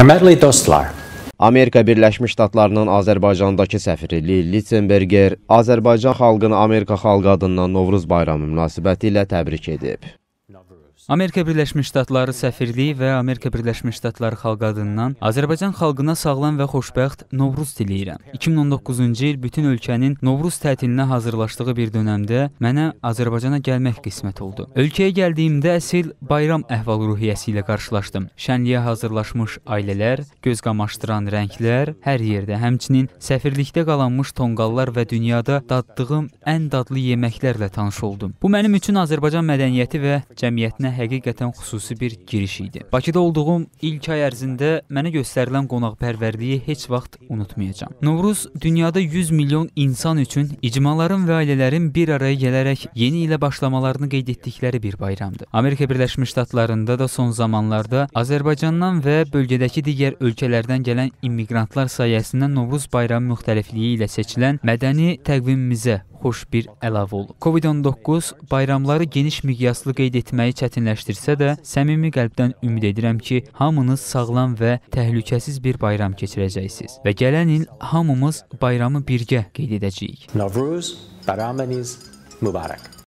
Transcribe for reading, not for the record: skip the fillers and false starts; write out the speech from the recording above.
Hörmətli dostlar, Amerika Birləşmiş Ştatlarının Azərbaycandakı səfiri Lil Litzenberger Azərbaycan xalqını Amerika xalqı adından Novruz bayramı münasibətilə təbrik edib. Amerika Birləşmiş Ştatları səfirliyi və Amerika Birləşmiş Ştatları xalqı adından Azərbaycan xalqına sağlam və xoşbəxt Novruz diləyirəm. 2019-cu il bütün ölkənin Novruz tətilinə hazırlaşdığı bir dönəmdə mənə Azərbaycana gəlmək qismət oldu. Ölkəyə gəldiyimdə əsl bayram əhval-ruhiyyəsi ilə qarşılaşdım. Şənliyə hazırlaşmış ailələr, göz qamaşdıran rənglər, hər yerdə, həmçinin səfirlikdə qalanmış tonqallar və dünyada daddığım ən dadlı yeməklərlə tanış oldum. Bu mənim üçün Azərbaycan mədəniyyəti və cəmiyyətinə həqiqətən xüsusi bir giriş idi. Bakıda olduğum ilk ay ərzində mənə göstərilən qonaqpərvərliyi heç vaxt unutmayacağam. Novruz dünyada 100 milyon insan üçün icmaların və ailələrin bir araya gələrək yeni ilə başlamalarını qeyd etdikləri bir bayramdır. Amerika Birləşmiş Ştatlarında da son zamanlarda Azərbaycandan və bölgədəki digər ölkələrdən gələn immiqrantlar sayəsində Novruz bayramı müxtəlifliyi ilə seçilən mədəni təqvimimizə xoş bir əlavə olub. Covid-19 bayramları geniş miqyaslı qeyd etməyi çətinləşdirsə də, səmimi qəlbdən ümid edirəm ki, hamınız sağlam və təhlükəsiz bir bayram keçirəcəksiniz və gələn il hamımız bayramı birgə qeyd edəcəyik. Novruz bayramınız mübarək.